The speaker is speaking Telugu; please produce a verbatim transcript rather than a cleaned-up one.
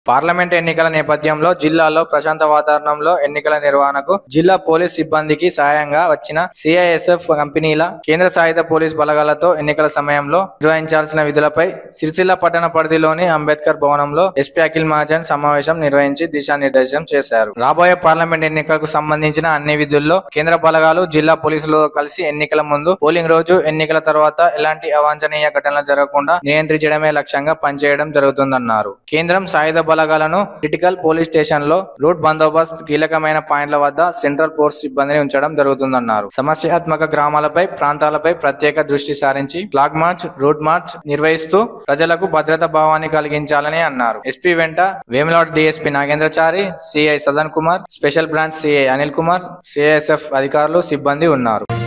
పార్లమెంట్ ఎన్నికల నేపథ్యంలో జిల్లాలో ప్రశాంత వాతావరణంలో ఎన్నికల నిర్వహణకు జిల్లా పోలీస్ సిబ్బందికి సహాయంగా వచ్చిన సిఐఎస్ఎఫ్ కంపెనీల కేంద్ర సాయుధ పోలీస్ బలగాలతో ఎన్నికల సమయంలో నిర్వహించాల్సిన విధులపై సిరిసిల్ల పట్టణ పరిధిలోని అంబేద్కర్ భవనంలో ఎస్పీ అఖిల్ మహాజన్ సమావేశం నిర్వహించి దిశానిర్దేశం చేశారు. రాబోయే పార్లమెంట్ ఎన్నికలకు సంబంధించిన అన్ని విధుల్లో కేంద్ర బలగాలు జిల్లా పోలీసులతో కలిసి ఎన్నికల ముందు, పోలింగ్ రోజు, ఎన్నికల తర్వాత ఎలాంటి అవాంఛనీయ ఘటనలు జరగకుండా నియంత్రించడమే లక్ష్యంగా పనిచేయడం జరుగుతుందన్నారు. కేంద్రం సాయుధ బలగాలను క్రిటికల్ పోలీస్ స్టేషన్ లో రూట్ బందోబస్తు, కీలకమైన పాయింట్ల వద్ద సెంట్రల్ ఫోర్స్ సిబ్బందిని ఉంచడం జరుగుతుందన్నారు. సమస్యాత్మక గ్రామాలపై, ప్రాంతాలపై ప్రత్యేక దృష్టి సారించి ఫ్లాగ్ మార్చ్, రూట్ మార్చ్ నిర్వహిస్తూ ప్రజలకు భద్రతా భావాన్ని కలిగించాలని అన్నారు. ఎస్పీ వెంట Vemulawada DSP Nagendrachari, CI Sadan Kumar, special branch CI Anil Kumar, CISF అధికారులు, సిబ్బంది ఉన్నారు.